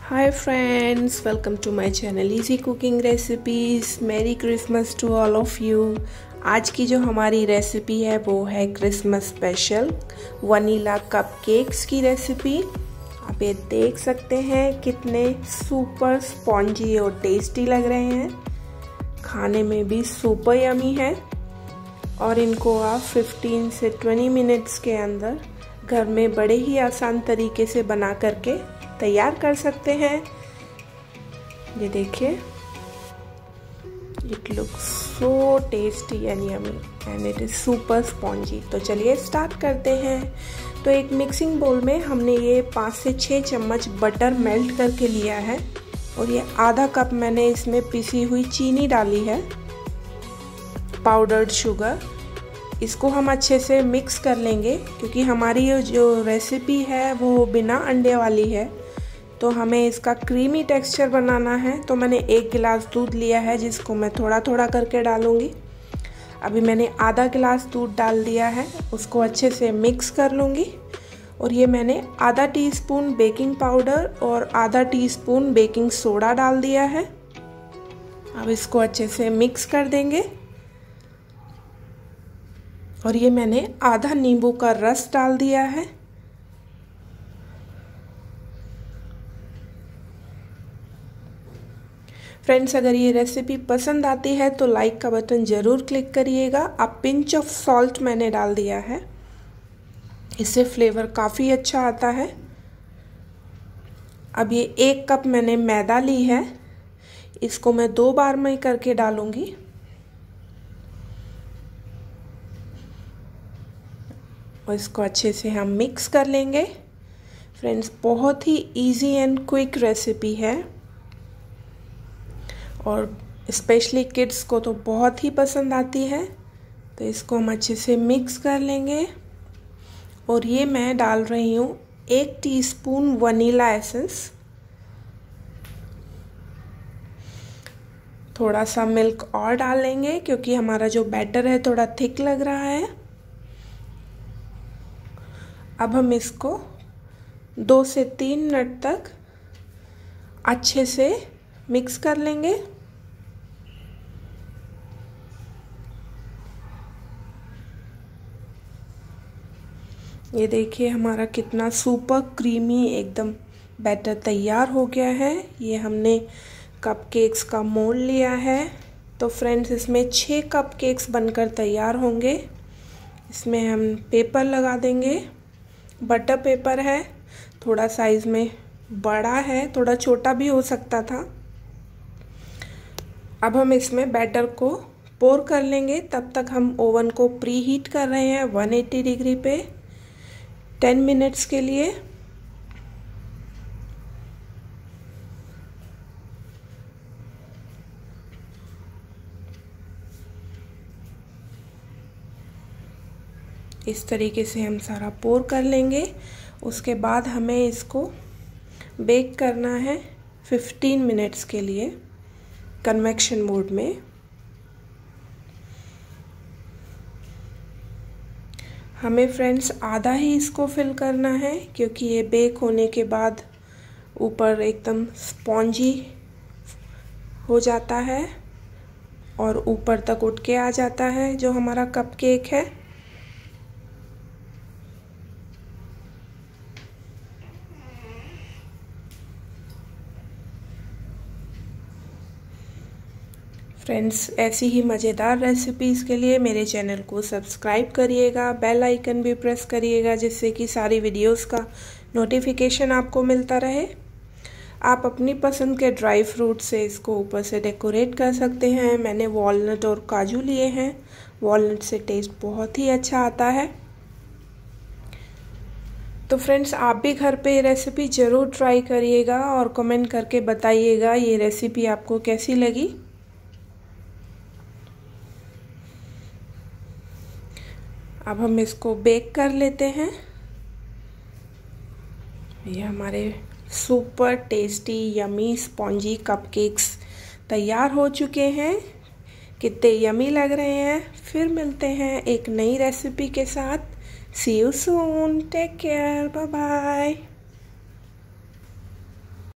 Hi friends, welcome to my channel Easy Cooking Recipes. Merry Christmas to all of you. आज की जो हमारी recipe है वो है क्रिसमस स्पेशल वनीला कपकेक्स की रेसिपी। आप ये देख सकते हैं कितने सुपर स्पॉन्जी और टेस्टी लग रहे हैं, खाने में भी सुपर यमी है और इनको आप 15 से 20 मिनट्स के अंदर घर में बड़े ही आसान तरीके से बना करके तैयार कर सकते हैं। ये देखिए, it looks so tasty and yummy and it is super spongy. तो चलिए स्टार्ट करते हैं। तो एक मिक्सिंग बोल में हमने ये 5 से 6 चम्मच बटर मेल्ट करके लिया है और ये आधा कप मैंने इसमें पिसी हुई चीनी डाली है, पाउडर्ड शुगर। इसको हम अच्छे से मिक्स कर लेंगे क्योंकि हमारी ये जो रेसिपी है वो बिना अंडे वाली है, तो हमें इसका क्रीमी टेक्सचर बनाना है। तो मैंने 1 गिलास दूध लिया है जिसको मैं थोड़ा थोड़ा करके डालूंगी। अभी मैंने आधा गिलास दूध डाल दिया है, उसको अच्छे से मिक्स कर लूँगी। और ये मैंने आधा टीस्पून बेकिंग पाउडर और आधा टीस्पून बेकिंग सोडा डाल दिया है। अब इसको अच्छे से मिक्स कर देंगे। और ये मैंने आधा नींबू का रस डाल दिया है। फ्रेंड्स, अगर ये रेसिपी पसंद आती है तो लाइक का बटन ज़रूर क्लिक करिएगा। अब पिंच ऑफ सॉल्ट मैंने डाल दिया है, इससे फ्लेवर काफ़ी अच्छा आता है। अब ये 1 कप मैंने मैदा ली है, इसको मैं 2 बार में करके डालूंगी। और इसको अच्छे से हम मिक्स कर लेंगे। फ्रेंड्स, बहुत ही इजी एंड क्विक रेसिपी है और स्पेशली किड्स को तो बहुत ही पसंद आती है। तो इसको हम अच्छे से मिक्स कर लेंगे। और ये मैं डाल रही हूँ 1 टीस्पून वनीला एसेंस, थोड़ा सा मिल्क और डाल लेंगे क्योंकि हमारा जो बैटर है थोड़ा थिक लग रहा है। अब हम इसको 2 से 3 मिनट तक अच्छे से मिक्स कर लेंगे। ये देखिए हमारा कितना सुपर क्रीमी एकदम बैटर तैयार हो गया है। ये हमने कपकेक्स का मोल्ड लिया है। तो फ्रेंड्स, इसमें 6 कपकेक्स बनकर तैयार होंगे। इसमें हम पेपर लगा देंगे। बटर पेपर है, थोड़ा साइज में बड़ा है, थोड़ा छोटा भी हो सकता था। अब हम इसमें बैटर को पोर कर लेंगे। तब तक हम ओवन को प्री हीट कर रहे हैं 180 डिग्री पे 10 मिनट्स के लिए। इस तरीके से हम सारा पोर कर लेंगे। उसके बाद हमें इसको बेक करना है 15 मिनट्स के लिए कन्वेक्शन मोड में। हमें फ्रेंड्स आधा ही इसको फिल करना है क्योंकि ये बेक होने के बाद ऊपर एकदम स्पॉन्जी हो जाता है और ऊपर तक उठ के आ जाता है जो हमारा कपकेक है। फ्रेंड्स, ऐसी ही मज़ेदार रेसिपीज़ के लिए मेरे चैनल को सब्सक्राइब करिएगा, बेल आइकन भी प्रेस करिएगा जिससे कि सारी वीडियोस का नोटिफिकेशन आपको मिलता रहे। आप अपनी पसंद के ड्राई फ्रूट से इसको ऊपर से डेकोरेट कर सकते हैं। मैंने वॉलनट और काजू लिए हैं, वॉलनट से टेस्ट बहुत ही अच्छा आता है। तो फ्रेंड्स, आप भी घर पे ये रेसिपी ज़रूर ट्राई करिएगा और कमेंट करके बताइएगा ये रेसिपी आपको कैसी लगी। अब हम इसको बेक कर लेते हैं। ये हमारे super tasty yummy spongy cupcakes तैयार हो चुके हैं। कितने यमी लग रहे हैं। फिर मिलते हैं एक नई रेसिपी के साथ। See you soon, take care, bye bye.